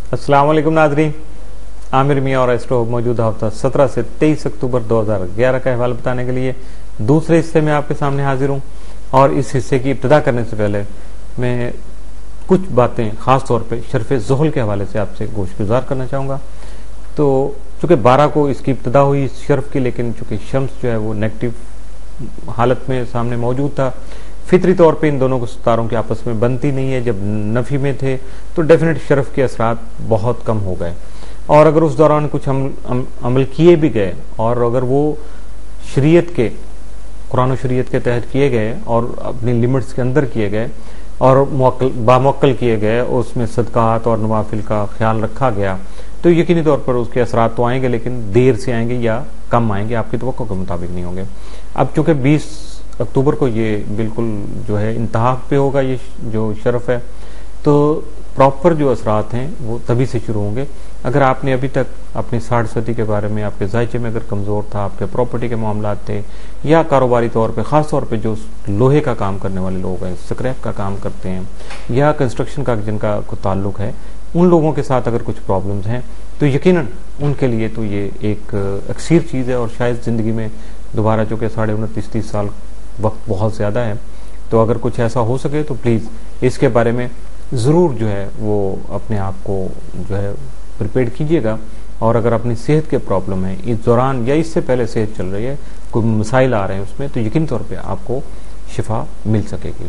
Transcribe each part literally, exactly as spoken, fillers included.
अस्सलाम वालेकुम नाजरीन, आमिर मियाँ और एस्ट्रो मौजूदा हफ्ता सत्रह से तेईस अक्टूबर दो हज़ार ग्यारह का अहवाल बताने के लिए दूसरे हिस्से में आपके सामने हाजिर हूँ। और इस हिस्से की इब्तिदा करने से पहले मैं कुछ बातें खास तौर पे शर्फ ज़ुहल के हवाले से आपसे गोशगुजार करना चाहूँगा। तो चूँकि बारह को इसकी इब्तिदा हुई इस शर्फ की, लेकिन चूँकि शम्स जो है वो नेगेटिव हालत में सामने मौजूद था, फितरी तौर पे इन दोनों तारों की आपस में बनती नहीं है। जब नफी में थे तो डेफिनेट शर्फ के असरात बहुत कम हो गए, और अगर उस दौरान कुछ अमल, अम, अमल किए भी गए और अगर वो शरीयत के कुरान और शरीयत के तहत किए गए और अपनी लिमिट्स के अंदर किए गए और बामुअक्कल किए गए, उसमें सदकात और नवाफिल का ख्याल रखा गया, तो यकीनी तौर पर उसके असरात तो आएंगे, लेकिन देर से आएंगे या कम आएंगे, आपकी तवक्को के मुताबिक नहीं होंगे। अब चूंकि बीस अक्टूबर को ये बिल्कुल जो है इंतहा पे होगा ये जो शरफ है, तो प्रॉपर जो असरात हैं वो तभी से शुरू होंगे। अगर आपने अभी तक अपनी साठ सदी के बारे में, आपके जायचे में अगर कमज़ोर था, आपके प्रॉपर्टी के मामलात थे, या कारोबारी तौर पे ख़ास तौर पे जो लोहे का काम करने वाले लोग हैं, स्क्रैप का काम करते हैं, या कंस्ट्रक्शन का जिनका को ताल्लुक है, उन लोगों के साथ अगर कुछ प्रॉब्लम्स हैं तो यकीनन उनके लिए तो ये एक अक्सीर चीज़ है। और शायद ज़िंदगी में दोबारा जो कि साढ़े उनतीस तीस साल वक्त बहुत ज़्यादा है, तो अगर कुछ ऐसा हो सके तो प्लीज़ इसके बारे में ज़रूर जो है वो अपने आप को जो है प्रिपेयर कीजिएगा। और अगर अपनी सेहत के प्रॉब्लम है इस दौरान या इससे पहले सेहत चल रही है, कोई मसाइल आ रहे हैं उसमें, तो यकीन तौर पे आपको शिफा मिल सकेगी।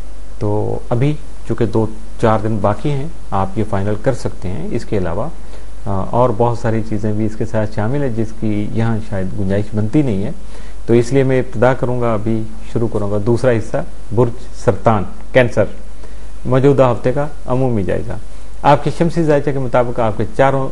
तो अभी चूँकि दो चार दिन बाकी हैं, आप ये फाइनल कर सकते हैं। इसके अलावा और बहुत सारी चीज़ें भी इसके साथ शामिल है जिसकी यहाँ शायद गुंजाइश बनती नहीं है, तो इसलिए मैं इब्तिदा करूँगा, अभी शुरू करूँगा दूसरा हिस्सा, बुर्ज सरतान कैंसर, मौजूदा हफ्ते का अमूमी जायजा। आपके शमसी जायजे के मुताबिक आपके चारों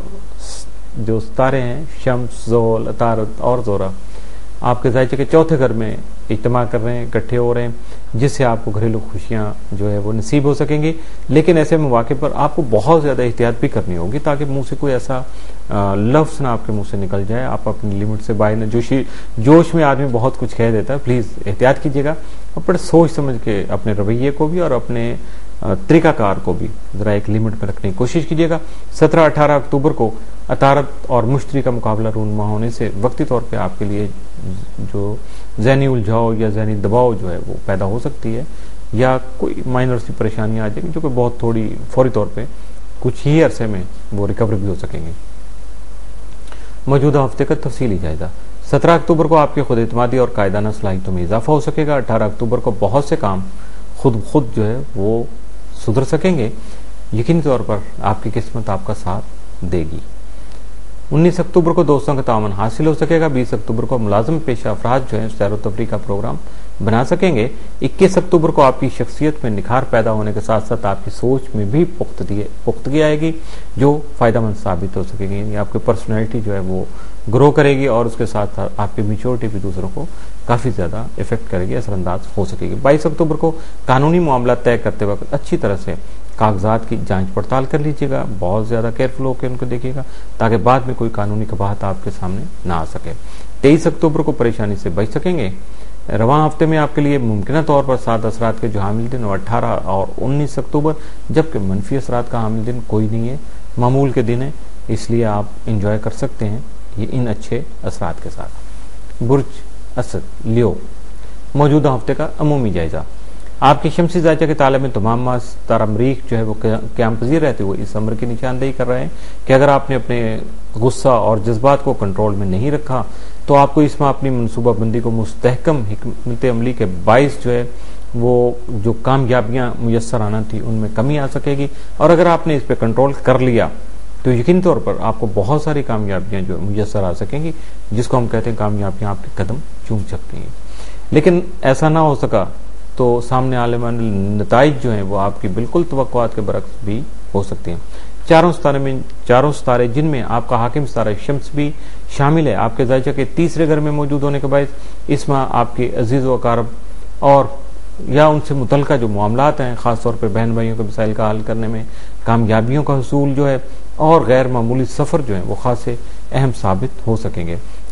जो तारे हैं, शम्स, ज़ोहल, अतारत और ज़ोरा, आपके जायजे के चौथे घर में इज्तिमा कर रहे हैं, इकट्ठे हो रहे हैं, जिससे आपको घरेलू खुशियाँ जो है वो नसीब हो सकेंगी। लेकिन ऐसे मौके पर आपको बहुत ज़्यादा एहतियात भी करनी होगी, ताकि मुंह से कोई ऐसा लफ्ज़ ना आपके मुंह से निकल जाए, आप अपनी लिमिट से बाहर न, जोशी जोश में आदमी बहुत कुछ कह देता है। प्लीज़ एहतियात कीजिएगा, और बड़े सोच समझ के अपने रवैये को भी और अपने तरीकाकार को भी ज़रा एक लिमिट में रखने की कोशिश कीजिएगा। सत्रह अठारह अक्टूबर को अतारत और मुश्तरी का मुकाबला रूनमा होने से वक्ती तौर पे आपके लिए जो ज़हनी उलझाव या ज़हनी दबाव जो है वो पैदा हो सकती है, या कोई माइनर सी परेशानियाँ आ जाएंगी जो कि बहुत थोड़ी फौरी तौर पे कुछ ही अरसे में वो रिकवर भी हो सकेंगे। मौजूदा हफ्ते का तफसीली जायजा। सत्रह अक्टूबर को आपकी खुद एतमादी और कायदाना सलाहियतों में इजाफा हो सकेगा। अठारह अक्टूबर को बहुत से काम खुद खुद जो है वो सुधर सकेंगे, यकीनी तौर पर आपकी किस्मत आपका साथ देगी। उन्नीस अक्टूबर को दोस्तों का तावन हासिल हो सकेगा। बीस अक्टूबर को मुलाजम पेशा अफराद जो है सैर व तफरीह का प्रोग्राम बना सकेंगे। इक्कीस अक्टूबर को आपकी शख्सियत में निखार पैदा होने के साथ साथ आपकी सोच में भी पुख्तगी पुख्तगी आएगी, जो फ़ायदेमंद साबित हो सकेगी, यानी आपकी पर्सनैलिटी जो है वो ग्रो करेगी, और उसके साथ साथ आपकी मेच्योरिटी भी दूसरों को काफ़ी ज़्यादा इफेक्ट करेगी, असरअंदाज हो सकेगी। बाईस अक्टूबर को कानूनी मामला तय करते वक्त अच्छी तरह से कागजात की जांच पड़ताल कर लीजिएगा, बहुत ज़्यादा केयरफुल होकर उनको देखिएगा, ताकि बाद में कोई कानूनी कबाहत आपके सामने ना आ सके। तेईस अक्टूबर को परेशानी से बच सकेंगे। रवां हफ्ते में आपके लिए मुमकिन तौर पर सात असरात के जो हामिल दिन अठारह और उन्नीस अक्टूबर, जबकि मनफी असरात का हामिल दिन कोई नहीं है, मामूल के दिन है, इसलिए आप इंजॉय कर सकते हैं ये इन अच्छे असरात के साथ। बुर्ज असद लियो, मौजूदा हफ्ते का अमूमी जायजा। आपकी शमसी जायजा के ताले में तमाम माह तारामरीख जो है वो क़याम पज़ीर रहते हुए इस अमर की निशानदेही कर रहे हैं कि अगर आपने अपने गुस्सा और जज्बात को कंट्रोल में नहीं रखा, तो आपको इस माह अपनी मनसूबाबंदी को मुस्तहकम हिकमत अमली के बाइस जो है वो जो कामयाबियाँ मुयस्सर आना थी उनमें कमी आ सकेगी। और अगर आपने इस पर कंट्रोल कर लिया तो यकीन तौर पर आपको बहुत सारी कामयाबियाँ जो मुयस्सर आ सकेंगी, जिसको हम कहते हैं कामयाबियाँ आपके कदम चूम सकती हैं। लेकिन ऐसा ना हो सका तो सामने आने वाले नताइज जो हैं वो आपकी बिल्कुल तवक्कुआत के बरक्स भी हो सकते हैं। चारों सितारे में चारों सितारे जिनमें आपका हाकिम सितारा शम्स भी शामिल है, आपके जायजा के तीसरे घर में मौजूद होने के बाद इस माह आपके अजीज़ व अकारब और या उनसे मुतल्लिका जो मामलात हैं, ख़ासतौर पर बहन भाइयों के मसाइल का हल करने में कामयाबियों का हसूल जो है, और गैर मामूली सफ़र जो है वो खासे अहम साबित हो सकेंगे।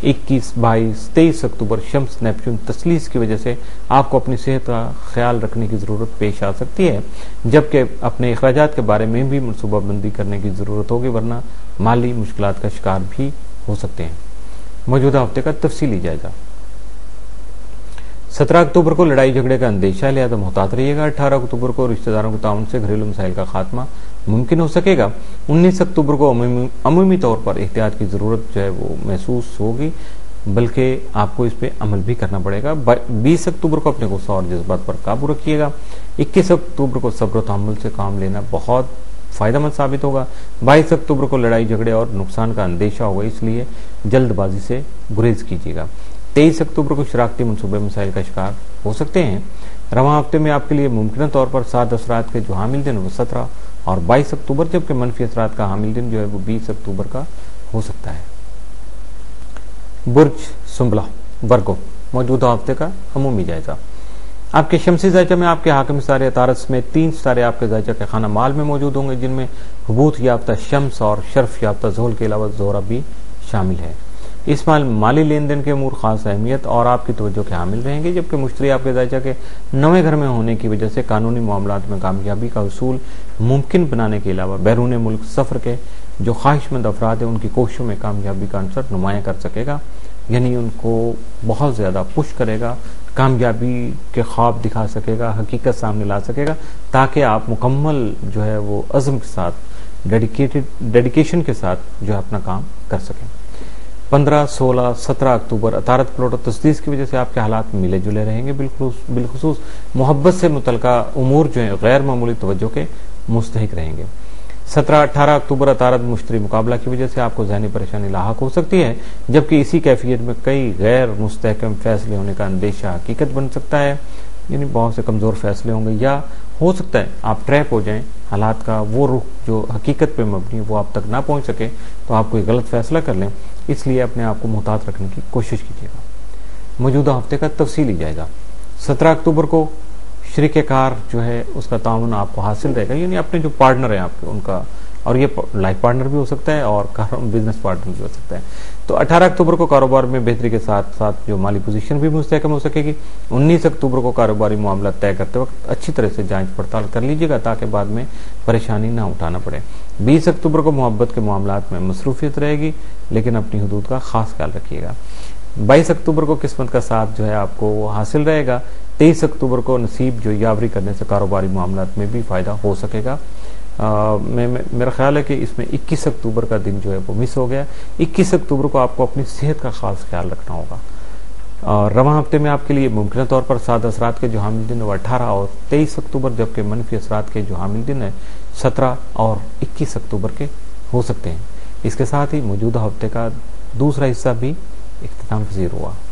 इक्कीस, बाईस, तेईस अक्टूबर शम्स नेपच्यून तस्लीस की वजह से आपको अपनी सेहत का ख्याल रखने की ज़रूरत पेश आ सकती है, जबकि अपने अखराजात के बारे में भी मनसूबाबंदी करने की ज़रूरत होगी, वरना माली मुश्किलात का शिकार भी हो सकते हैं। मौजूदा हफ्ते का तफसीली जायजा। सत्रह अक्टूबर को लड़ाई झगड़े का अंदेशा, लिहाजा मुहतात रहिएगा। अठारह अक्टूबर को रिश्तेदारों के ताउन से घरेलू मसाइल का खात्मा मुमकिन हो सकेगा। उन्नीस अक्टूबर को अमूमी तौर पर एहतियात की ज़रूरत जो है वो महसूस होगी, बल्कि आपको इस पर अमल भी करना पड़ेगा। बीस अक्टूबर को अपने गुस्सा और जज्बात पर काबू रखिएगा। इक्कीस अक्टूबर को सब्र और तहम्मुल से काम लेना बहुत फ़ायदेमंद साबित होगा। बाईस अक्टूबर को लड़ाई झगड़े और नुकसान का अंदेशा होगा, इसलिए जल्दबाजी से गुरेज कीजिएगा। तेईस अक्टूबर को शराकती मनसूबे मसाइल का शिकार हो सकते हैं। रवां हफ्ते में आपके लिए मुमकिन तौर पर सात असरात के जो हामिल दिन वो सत्रह और बाईस अक्टूबर, जबकि मनफी असरात का हामिल दिन जो है वो बीस अक्टूबर का हो सकता है। बुर्ज सुंबला वर्गो, मौजूदा हफ्ते का अमूमी जायजा। आपके शमसी जायजा में आपके हाकिम सितारे अतारत समेत तीन सितारे आपके जायजा के खाना माल में मौजूद होंगे, जिनमें हबूत याफ्ता शम्स और शर्फ याफ्ता ज़ोहल के अलावा ज़ोहरा भी शामिल है। इस माल माली लेन देन के अमूर खास अहमियत और आपकी तवज्जो के हामिल रहेंगे, जबकि मुश्तरी आपके जायजा के नवे घर में होने की वजह से कानूनी मामलात में कामयाबी का उसूल मुमकिन बनाने के अलावा बैरून मुल्क सफ़र के जो ख्वाहिशमंद अफराद हैं उनकी कोशिशों में कामयाबी का अंसर नुमाया कर सकेगा, यानी उनको बहुत ज़्यादा पुश करेगा, कामयाबी के ख्वाब दिखा सकेगा, हकीकत सामने ला सकेगा, ताकि आप मुकम्मल जो है वो अज़्म के साथ डेडिकेटेड डेडिकेशन के साथ जो है अपना काम कर सकें। पंद्रह, सोलह, सत्रह अक्टूबर अतारत प्लॉट और तस्दीस की वजह से आपके हालात मिले जुले रहेंगे। बिलखुसूस मोहब्बत से मुतल्लिका उमूर जो है गैर मामूली तवज्जो के मुस्तहिक रहेंगे। सत्रह, अठारह अक्टूबर अतारत मुश्तरी मुकाबला की वजह से आपको ज़हनी परेशानी लाहक हो सकती है, जबकि इसी कैफियत में कई गैर मुस्तहकम फैसले होने का अंदेशा हकीकत बन सकता है, यानी बहुत से कमज़ोर फैसले होंगे, या हो सकता है आप ट्रैप हो जाएं, हालात का वो रुख जो हकीकत पे मबनी वो आप तक ना पहुंच सके, तो आप कोई गलत फैसला कर लें, इसलिए अपने आप को मुहतात रखने की कोशिश कीजिएगा। मौजूदा हफ्ते का तफसीली जायजा। सत्रह अक्टूबर को शरीक कार जो है उसका ताउन आपको हासिल रहेगा, यानी अपने जो पार्टनर हैं आपके उनका, और ये लाइफ पार्टनर भी हो सकता है और बिजनेस पार्टनर भी हो सकता है। तो अठारह अक्टूबर को कारोबार में बेहतरी के साथ साथ जो माली पोजीशन भी मुस्तहकम हो सकेगी। उन्नीस अक्टूबर को कारोबारी मामला तय करते वक्त अच्छी तरह से जांच पड़ताल कर लीजिएगा, ताकि बाद में परेशानी ना उठाना पड़े। बीस अक्टूबर को मोहब्बत के मामलात में मसरूफियत रहेगी, लेकिन अपनी हदूद का खास ख्याल रखिएगा। बाईस अक्टूबर को किस्मत का साथ जो है आपको हासिल रहेगा। तेईस अक्टूबर को नसीब जो यावरी करने से कारोबारी मामलात में भी फ़ायदा हो सकेगा। आ, मैं, मैं मेरा ख्याल है कि इसमें इक्कीस अक्टूबर का दिन जो है वो मिस हो गया। इक्कीस अक्टूबर को आपको अपनी सेहत का खास ख्याल रखना होगा। और रवां हफ्ते में आपके लिए मुमकिन तौर पर सात असरात के जो हामिल दिन वो अठारह और तेईस अक्टूबर, जबकि मनफी असरात के जो हामिल दिन है सत्रह और इक्कीस अक्टूबर के हो सकते हैं। इसके साथ ही मौजूदा हफ्ते का दूसरा हिस्सा भी इख्तिताम पज़ीर हुआ।